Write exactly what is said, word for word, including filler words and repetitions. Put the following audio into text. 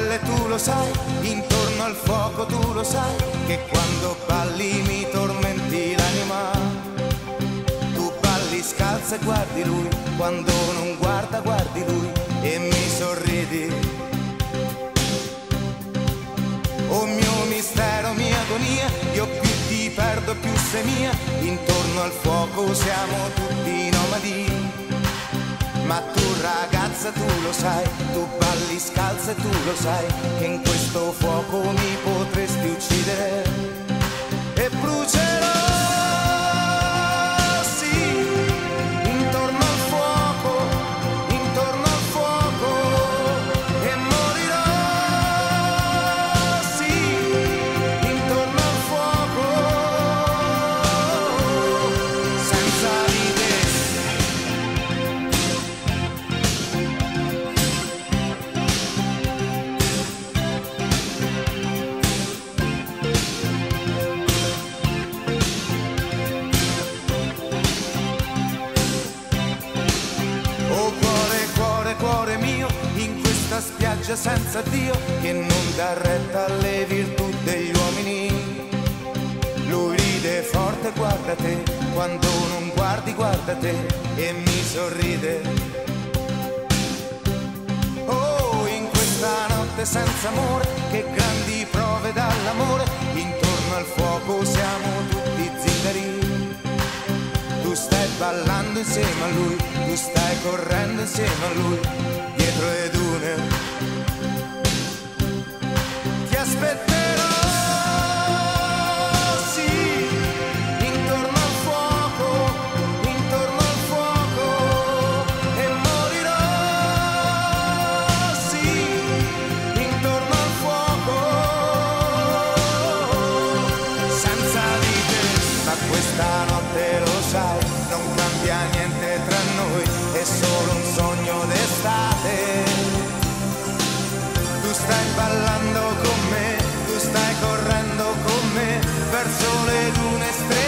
pelle tu lo sai, intorno al fuoco tu lo sai, che quando balli mi tormenti l'anima. Tu balli scalza e guardi lui, quando non guarda guardi lui e mi sorridi. Oh mio mistero, mia agonia, io più ti perdo più sei mia, intorno al fuoco siamo tutti nomadi. Ma tu ragazza tu lo sai, tu balli scalza e tu lo sai, che in questo fuoco mi potresti uccidere e brucerò, sì, intorno al fuoco, intorno al fuoco e morirò, sì, intorno al fuoco, senza di te. Spiaggia senza Dio che non dà retta alle virtù degli uomini. Lui ride forte, guarda te, quando non guardi guarda te e mi sorride. Oh, in questa notte senza amore, che grandi prove dall'amore, intorno al fuoco siamo tutti zingari. Tu stai ballando insieme a lui, tu stai correndo insieme a lui, dietro le dune. Ti aspetterò, sì, intorno al fuoco, intorno al fuoco e morirò, sì, intorno al fuoco, senza di te. Ma questa notte lo sai, non cambia niente tra noi, è solo un sogno d'estate. Tu stai ballando con me, tu stai correndo con me verso le dune strette.